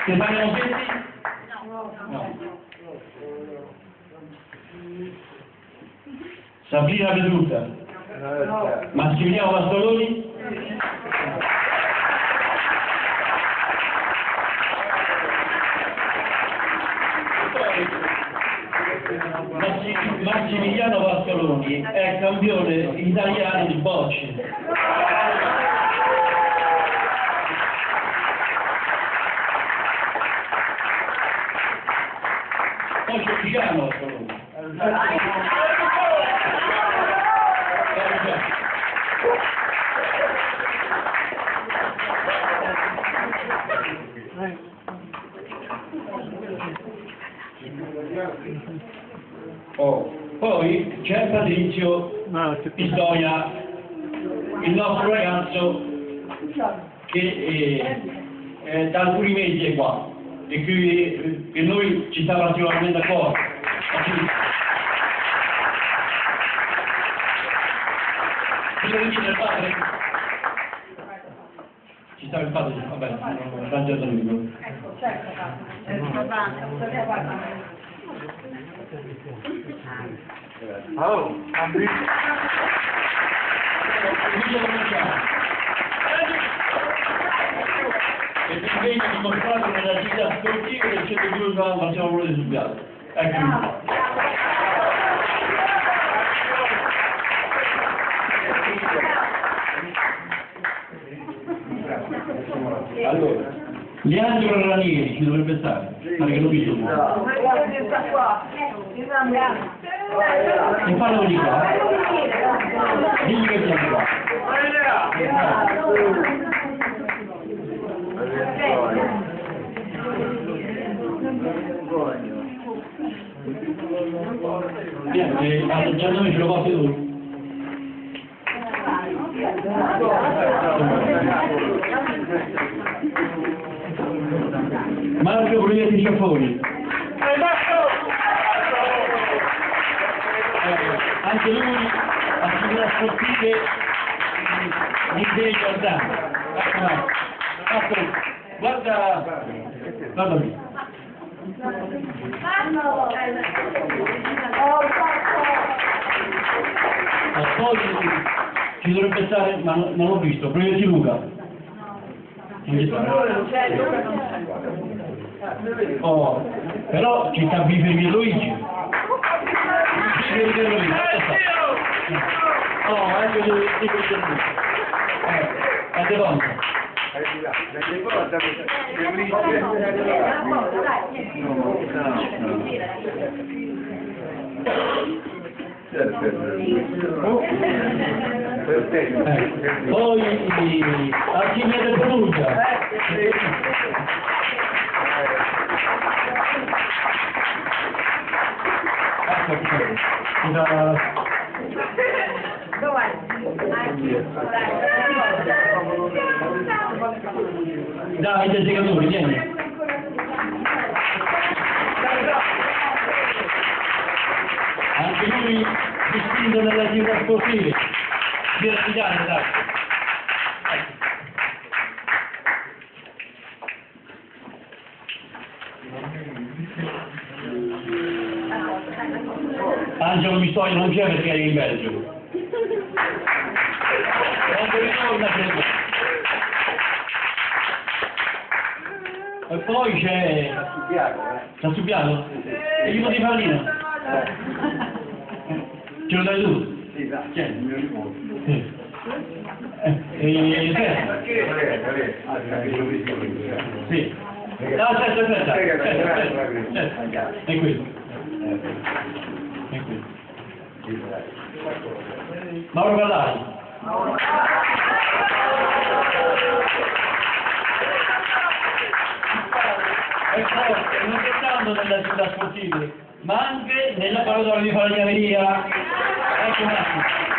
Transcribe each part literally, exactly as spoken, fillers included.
Stefano Moschetti? No. Sabrina Veduta? No. Massimiliano Pascoloni? Massimiliano Pascoloni è campione italiano di bocce. Poi c'è Luciano Pascoloni. Oh. Poi c'è Patrizio Pistoia, il nostro ragazzo che eh, eh, da alcuni mesi è qua e che per noi ci sta particolarmente a cuore. Cosa vuol dire il padre? Ci sta il padre? Vabbè, non sta già lui. Ecco, certo, padre. Oh, Andrea. E ti impegna dimostrato nella città sportiva del centro di Uruguay facciamo volere sul piatto. Eccomi qua. Allora, Leandro Ranieri ci dovrebbe stare, pare che l'ho visto qua. E fallo di qua. Digli che siamo qua. Niente, già noi ce lo fate tu. Marco Proietti Ciaffoni. Eh, anche lui attività sportive di De Giordano. Ecco, guarda, guarda qui. Ma poi ci dovrebbe stare, ma non, non l'ho visto, Proietti Luca. Oh, però ci sta Bifemi Luigi. Bifemi Luigi. Oh, ecco dove si vede lui. Eh, è De Ponte. Eh, poi Archimede Perugia. Davide Segatori, vieni. Anche lui distinto nelle attività sportive. Direttamente, dai. Angelo Pistoia non c'è perché è in Belgio. Quando ritorna c'è. E poi c'è... Sta stupiato? E gli di Paolino? Ce lo dai tu? Sì, dai, Chi è? il mio nipote. Sì. E Sergio? Sì. No, aspetta, aspetta. Aspetta, aspetta. È qui. È qui. Mauro Gallari. È forte, non soltanto nelle attività sportive, ma anche nella parola di falegnameria. Ecco un attimo.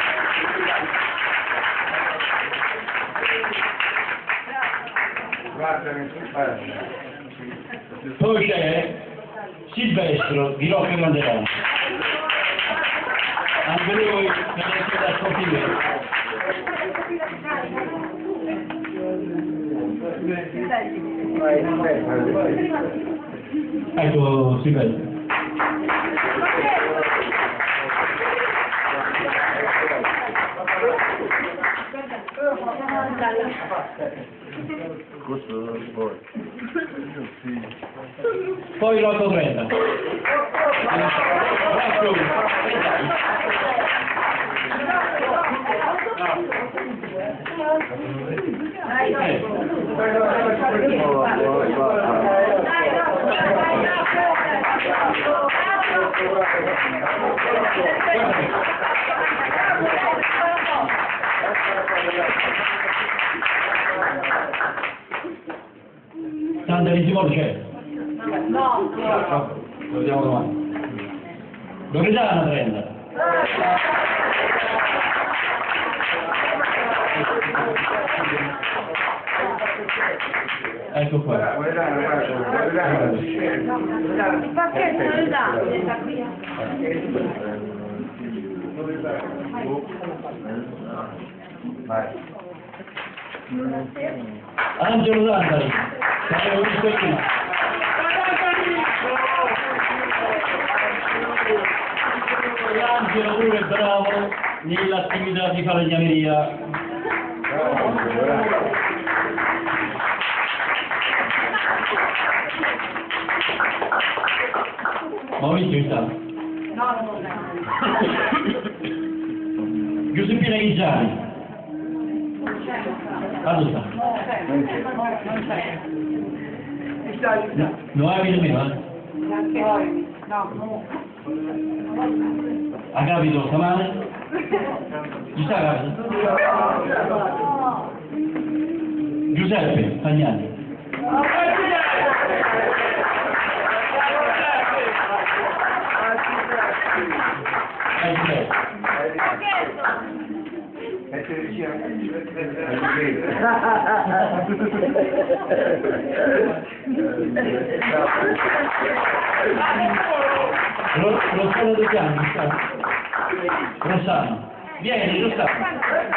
Poi c'è Silvestro di Rocca Granderano. Anche lui nelle attività sportive. Ecco, si vede. Poi l'otto trenta. Tanta di Simone c'è? No. Lo vediamo domani. Dove c'è la trenta? Ecco qua. Il pacchetto lo dà, sta qui. Vai. Angelo Dandari, l'avevo visto qui. Angelo pure è bravo nell'attività di falegnameria. Maurizio sta? No, non Giuseppina Ghigiani. Quando sta? No, Noemi nemmeno, eh? No. Ha capito stamane? Ci sta capito? Giuseppe Fagnani. Eh, Giuseppe. Lo, lo sono due anni, sta? Rossano. Vieni, Rossano.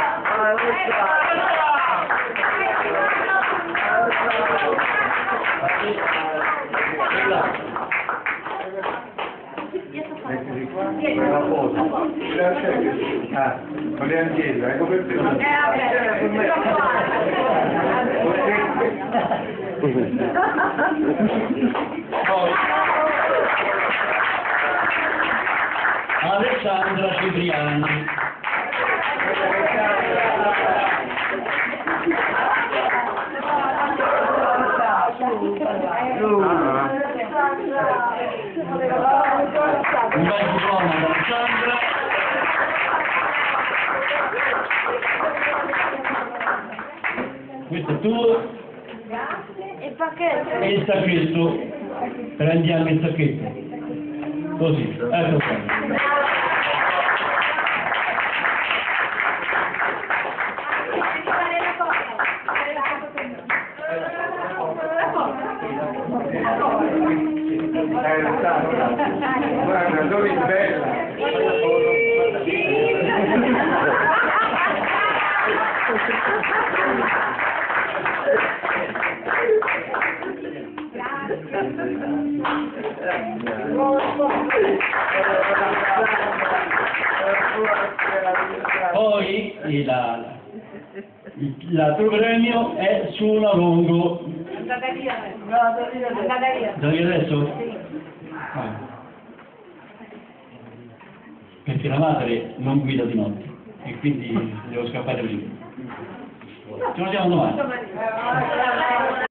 Una foto. Ah, volentieri, ecco per te. Poi Alessandra Cipriani. Un bel diploma da Alessandra. Questo è tuo. Il pacchetto. E il sacchetto. Prendi anche il sacchetto. Così, ecco qua. Guarda, dove è bella. Poi la, l'altro premio è su una Longo. Andate via. Andate via. Da via adesso? Ah. Perché la madre non guida di notte e quindi devo scappare prima. Ci vediamo domani.